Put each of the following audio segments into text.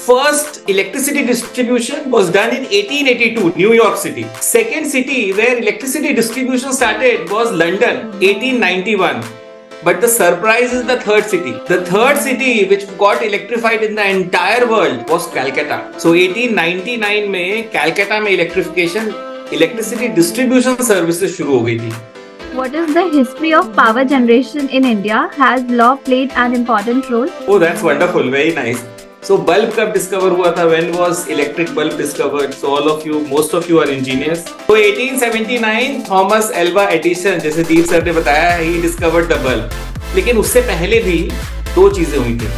First electricity distribution was done in 1882, New York City. Second city where electricity distribution started was London, 1891. But the surprise is the third city. The third city which got electrified in the entire world was Calcutta. So 1899 में Calcutta में electricity distribution services शुरू हो गई थी. What is the history of power generation in India? Has law played an important role? Oh, that's wonderful. Very nice. So bulb कब discover हुआ था? When was electric bulb discovered? So most of you are engineers. So 1879 Thomas Alva Edison, जैसे दीप sir ने बताया, he discovered the bulb. लेकिन उससे पहले भी दो चीजें हुई थी.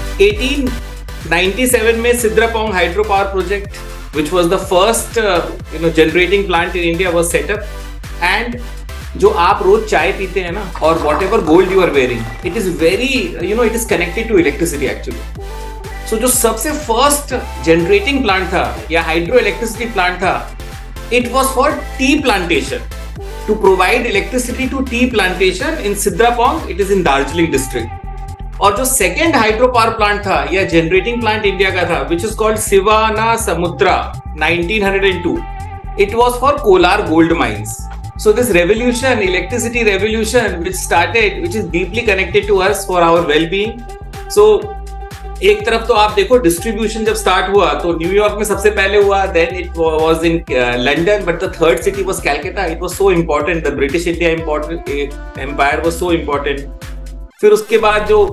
1897 में Sidrapong hydro power project, which was the first generating plant in India, was set up. And जो आप रोज चाय पीते हैं ना, और whatever gold you are wearing, it is very it is connected to electricity actually. So जो सबसे फर्स्ट जनरेटिंग प्लांट था या हाइड्रो इलेक्ट्रिसिटी प्लांट था, it was for tea plantation, to provide electricity to tea plantation in Sidrapong, it is in Darjeeling district. और जो second hydro power plant था या generating plant India का था, which is called Sivana Samudra, 1902, it was for Kolar gold mines. So this revolution, electricity revolution, which started, which is deeply connected to us for our well-being. So एक तरफ तो आप देखो distribution जब स्टार्ट हुआ तो न्यूयॉर्क में सबसे पहले हुआ, then it was in London, but the third city was Calcutta. It was so important, the British India empire was so important. फिर उसके बाद जो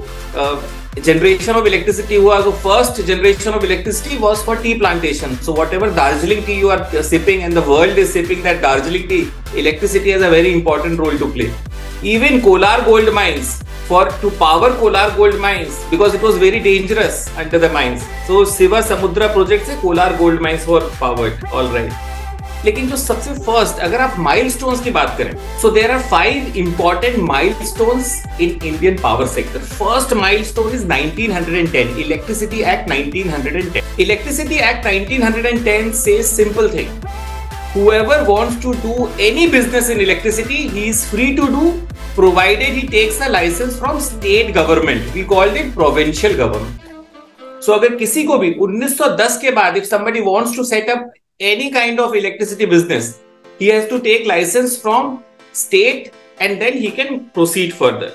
जनरेशन ऑफ इलेक्ट्रिसिटी हुआ, so first generation of electricity was for tea plantation. So whatever Darjeeling tea you are sipping and the world is sipping that Darjeeling tea, electricity has a very important role to play. Even Kolar gold mines, to power Kolar gold mines, because it was very dangerous under the mines. So Siva Samudra project से Kolar gold mines were powered. All right. लेकिन जो सबसे first, अगर आप milestones की बात करें, so there are 5 important milestones in Indian power sector. First milestone is 1910, Electricity Act 1910. Electricity Act 1910 says simple thing. Whoever wants to do any business in electricity, he is free to do, provided he takes a license from state government. We called it provincial government. So अगर किसी को भी 1910 के बाद, if somebody wants to set up any kind of electricity business, he has to take license from state and then he can proceed further.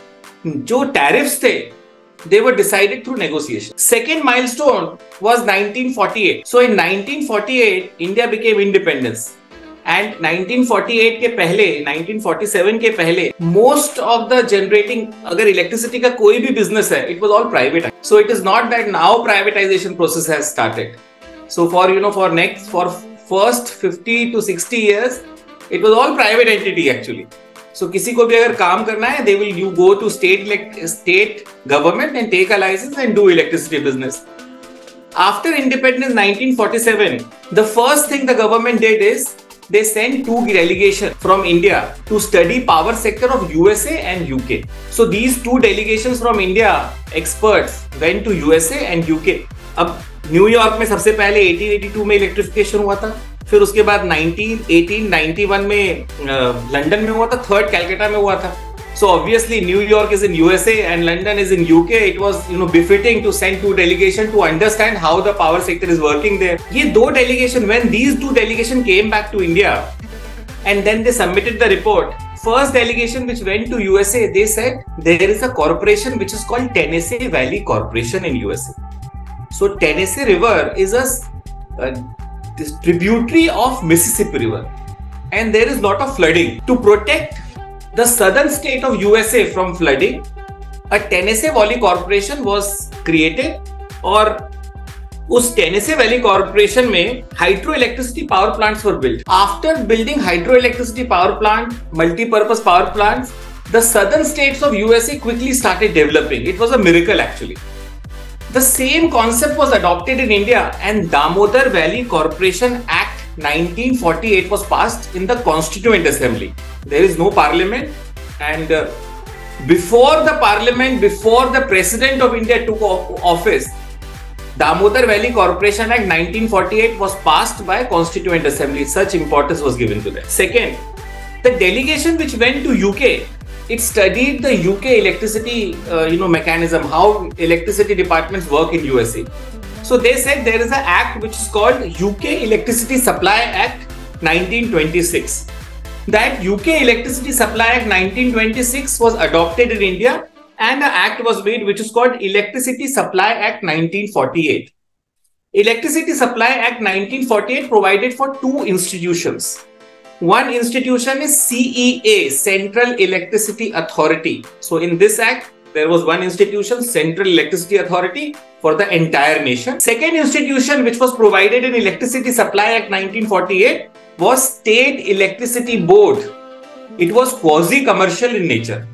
जो tariffs थे, they were decided through negotiation. Second milestone was 1948. So in 1948, India became independence. And 1948 के पहले, 1947 के पहले, most of the generating, अगर electricity का कोई भी business है, it was all private. So it is not that now privatization process has started. So for first 50 to 60 years, it was all private entity actually. So किसी को भी अगर काम करना है, you go to state government and take a license and do electricity business. After independence 1947, the first thing the government did is they sent 2 delegations from India to study power sector of USA and UK. So these 2 delegations from India, experts, went to USA and UK. अब New York में सबसे पहले 1882 में electrification हुआ था, फिर उसके बाद 1891 में लंदन में हुआ था, थर्ड कैलकाटा में हुआ था. So obviously New York is in USA and London is in UK. It was befitting to send 2 delegations to understand how the power sector is working there. ये 2 delegation, when these 2 delegation came back to India and then they submitted the report, first delegation which went to USA, they said there is a corporation which is called Tennessee Valley Corporation in USA. So Tennessee River is a tributary of Mississippi River and there is lot of flooding. To protect the southern state of USA from flooding, a Tennessee Valley Corporation was created और उस Tennessee Valley Corporation में hydroelectricity power plants were built. After building hydroelectricity power plant, multi-purpose power plants, the southern states of USA quickly started developing. It was a miracle actually. The same concept was adopted in India and Damodar Valley Corporation Act 1948 was passed in the Constituent Assembly. There is no parliament and before the parliament, before the president of India took office, Damodar Valley Corporation Act 1948 was passed by Constituent Assembly. Such importance was given to that. Second, the delegation which went to UK, it studied the UK electricity mechanism, how electricity departments work in USA. So they said there is an act which is called UK Electricity Supply Act 1926. That UK Electricity Supply Act 1926 was adopted in India, and an act was made which is called Electricity Supply Act 1948. Electricity Supply Act 1948 provided for two institutions. One institution is CEA, Central Electricity Authority. So in this act, there was one institution, Central Electricity Authority, for the entire nation. Second institution which was provided in Electricity Supply Act 1948 was State Electricity Board. It was quasi-commercial in nature.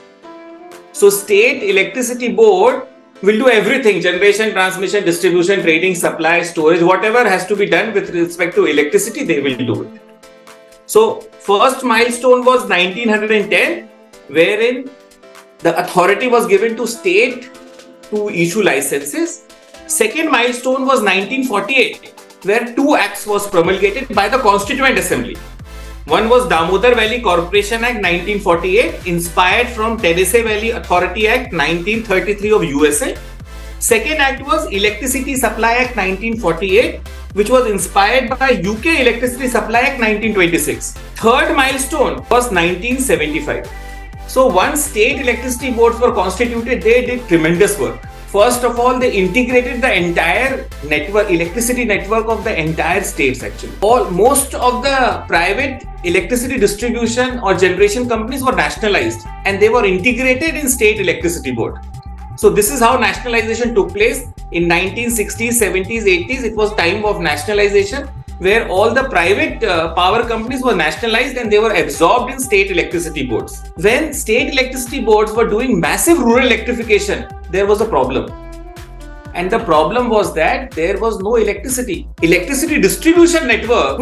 So State Electricity Board will do everything: generation, transmission, distribution, trading, supply, storage, whatever has to be done with respect to electricity, they will do it. So first milestone was 1910, wherein the authority was given to state to issue licenses. Second milestone was 1948, where two acts was promulgated by the Constituent Assembly. One was Damodar Valley Corporation Act 1948, inspired from Tennessee Valley Authority Act 1933 of USA. Second act was Electricity Supply Act 1948, which was inspired by UK Electricity Supply Act 1926. Third milestone was 1975. So once state electricity boards were constituted, they did tremendous work. First of all, they integrated the entire network, electricity network of the entire states actually. Most of the private electricity distribution or generation companies were nationalized, and they were integrated in state electricity board. So this is how nationalization took place in 1960s, 70s, 80s. It was time of nationalization, where all the private power companies were nationalized and they were absorbed in state electricity boards. When state electricity boards were doing massive rural electrification, there was a problem. And the problem was that there was no electricity. Electricity distribution network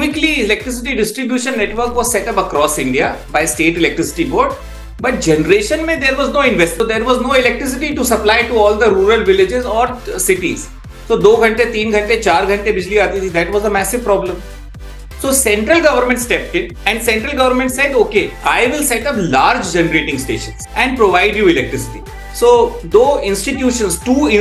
was set up across India by state electricity board. But generation mein there was no investment. So there was no electricity to supply to all the rural villages or cities. So 2 घंटे, 3 घंटे, 4 घंटे बिजली आती थी. That was a massive problem. So central government stepped in, and central government said, okay, I will set up large generating stations and provide you electricity. So two institutions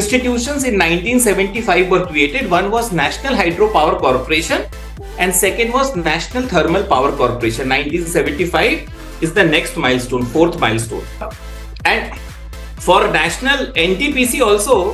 in 1975 were created. One was National Hydropower Corporation and second was National Thermal Power Corporation. 1975 is the next milestone, fourth milestone. And for National NTPC also,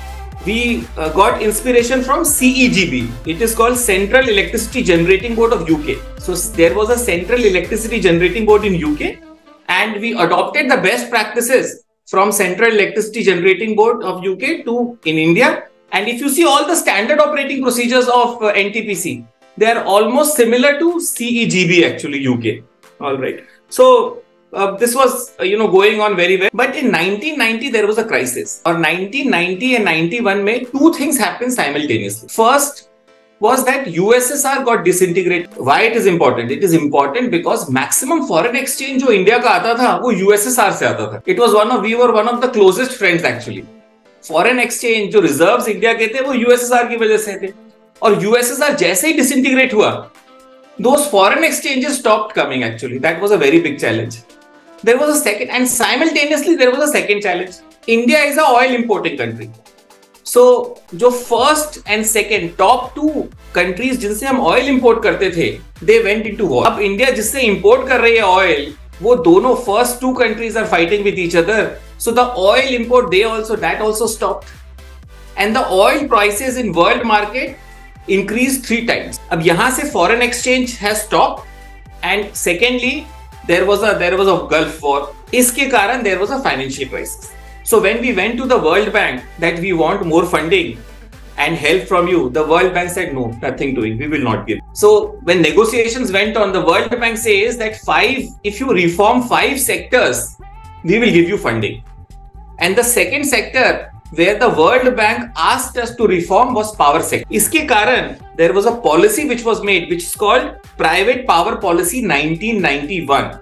we got inspiration from CEGB. It is called Central Electricity Generating Board of UK. So there was a Central Electricity Generating Board in UK, and we adopted the best practices from Central Electricity Generating Board of UK to in India. And if you see all the standard operating procedures of NTPC, they are almost similar to CEGB actually, UK. All right. So this was going on very well. But in 1990 there was a crisis. Or 1990 and 91 mein two things happened simultaneously. First was that USSR got disintegrated. Why it is important? It is important because maximum foreign exchange जो India का आता था वो USSR से आता था. We were one of the closest friends actually. Foreign exchange जो reserves India के थे वो USSR की वजह से थे. और USSR जैसे ही disintegrate हुआ, those foreign exchanges stopped coming actually. That was a very big challenge. There was a second, and simultaneously there was a second challenge. India is a oil importing country. So जो first and second top two countries जिनसे हम oil import करते थे, they went into war. अब India जिससे import कर रही है oil, वो दोनों first two countries are fighting with each other. So the oil import that also stopped, and the oil prices in world market increased 3 times. अब यहाँ से foreign exchange has stopped, and secondly there was a Gulf War. इसके कारण there was a financial crisis. So when we went to the World Bank that we want more funding and help from you, the World Bank said no, nothing doing, we will not give. So when negotiations went on, the World Bank says that if you reform 5 sectors, we will give you funding. And the second sector where the World Bank asked us to reform was power sector. इसके कारण there was a policy which was made, which is called Private Power Policy 1991.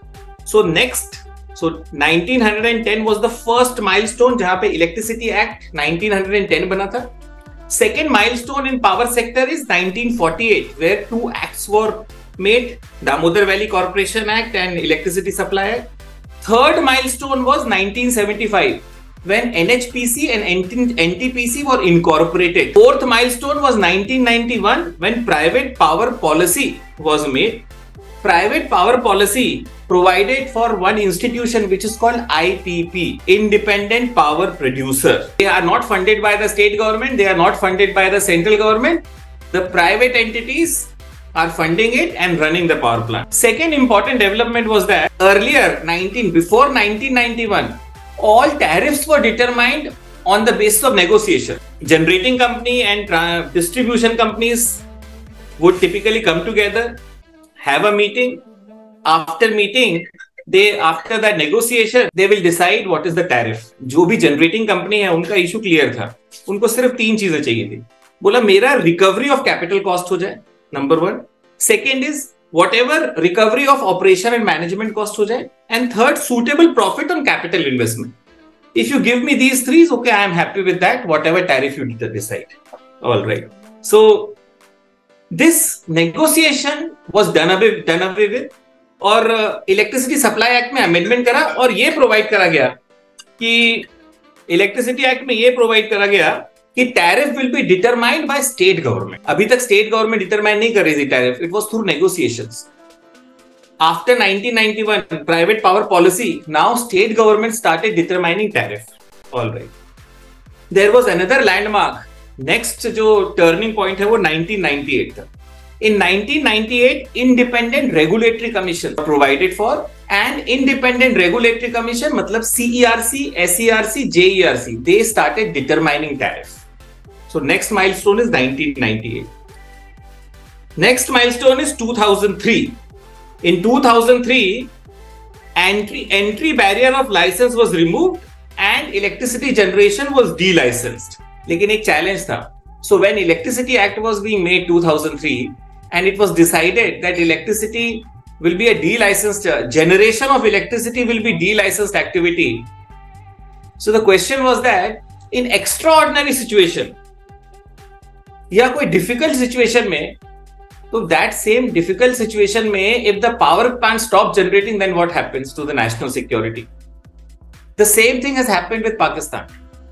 So 1910 was the first milestone जहाँ पे Electricity Act 1910 बना था. Second milestone in power sector is 1948, where 2 acts were made, Damodar Valley Corporation Act and Electricity Supply Act. Third milestone was 1975, when NHPC and NTPC were incorporated. Fourth milestone was 1991 when private power policy was made. Private power policy provided for one institution which is called IPP, Independent Power Producer. They are not funded by the state government, they are not funded by the central government. The private entities are funding it and running the power plant. Second important development was that earlier, before 1991, all tariffs were determined on the basis of negotiation. Generating company and distribution companies would typically come together, have a meeting. After meeting, after that negotiation, they will decide what is the tariff. जो भी generating company है, उनका issue clear था. उनको सिर्फ 3 चीजें चाहिए थी. बोला मेरा recovery of capital cost हो जाए. Number 1. Second is whatever recovery of operation and management cost ho jaye, and third, suitable profit on capital investment. If you give me these 3, okay, I am happy with that, whatever tariff you decide. All right. So this negotiation was done away with, और electricity supply act में amendment करा और ये provide करा गया कि electricity act में ये प्रोवाइड करा गया कि tariff will be determined by state government. अभी तक स्टेट गवर्नमेंट डिटरमाइन नहीं कर रही थी tariff, it was through negotiations. After 1991 private power policy, now state government started determining tariff. All right. There was another landmark. Next जो turning point है वो 1998 था. In 1998, Independent Regulatory Commission provided for, and Independent Regulatory Commission मतलब CERC, SERC, JERC, they started determining tariff. So next milestone is 1998. Next milestone is 2003. In 2003, entry barrier of license was removed and electricity generation was delicensed. लेकिन एक challenge था. So when Electricity Act was being made 2003, and it was decided that electricity will be a delicensed, generation of electricity will be delicensed activity. So the question was that in extraordinary situation या कोई difficult situation में, so that same difficult situation में, if the power plant stops generating, then what happens to the national security? The same thing has happened with Pakistan.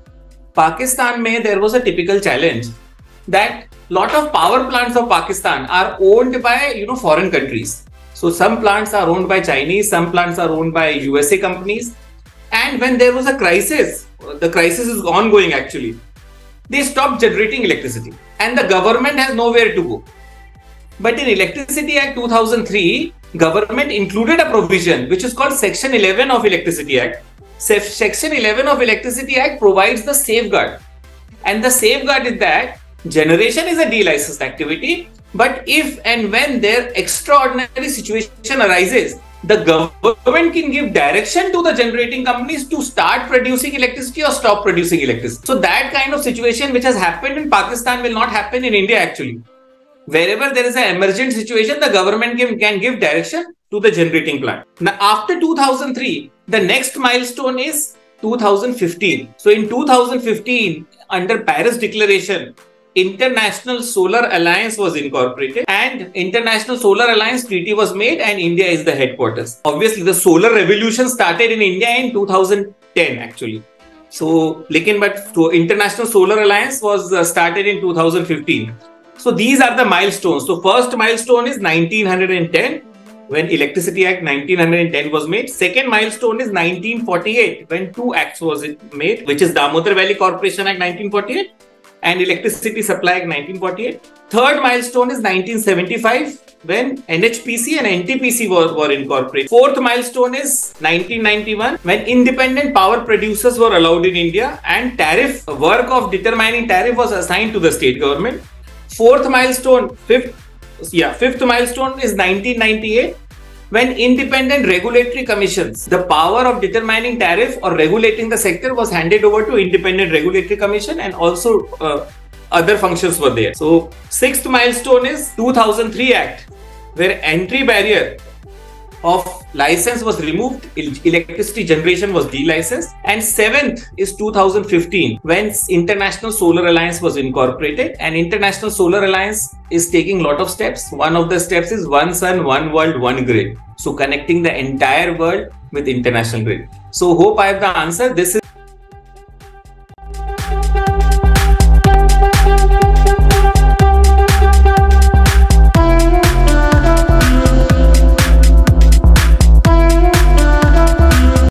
Pakistan में there was a typical challenge that lot of power plants of Pakistan are owned by foreign countries. So some plants are owned by Chinese, some plants are owned by USA companies. And when there was a crisis, the crisis is ongoing actually, they stopped generating electricity and the government has nowhere to go. But in Electricity Act 2003, government included a provision which is called Section 11 of Electricity Act. Section 11 of Electricity Act provides the safeguard, and the safeguard is that generation is a delicensed activity, but if and when their extraordinary situation arises, the government can give direction to the generating companies to start producing electricity or stop producing electricity. So that kind of situation which has happened in Pakistan will not happen in India actually. Wherever there is an emergent situation, the government can give direction to the generating plant. Now after 2003, the next milestone is 2015. So in 2015, under Paris Declaration, International Solar Alliance was incorporated and International Solar Alliance Treaty was made and India is the headquarters. Obviously, the solar revolution started in India in 2010 actually. So, but International Solar Alliance was started in 2015. So these are the milestones. So first milestone is 1910 when Electricity Act 1910 was made. Second milestone is 1948 when 2 acts was made, which is Damodar Valley Corporation Act 1948 and Electricity Supply Act 1948. Third milestone is 1975 when NHPC and NTPC were incorporated. Fourth milestone is 1991 when independent power producers were allowed in India and work of determining tariff was assigned to the state government. Fifth milestone is 1998 when independent regulatory commissions, the power of determining tariff or regulating the sector was handed over to independent regulatory commission, and also other functions were there. So sixth milestone is 2003 Act where entry barrier of license was removed, electricity generation was delicensed, and seventh is 2015 when International Solar Alliance was incorporated, and International Solar Alliance is taking lot of steps. One of the steps is One Sun, One World, One Grid. So connecting the entire world with international grid. So hope I have the answer. This is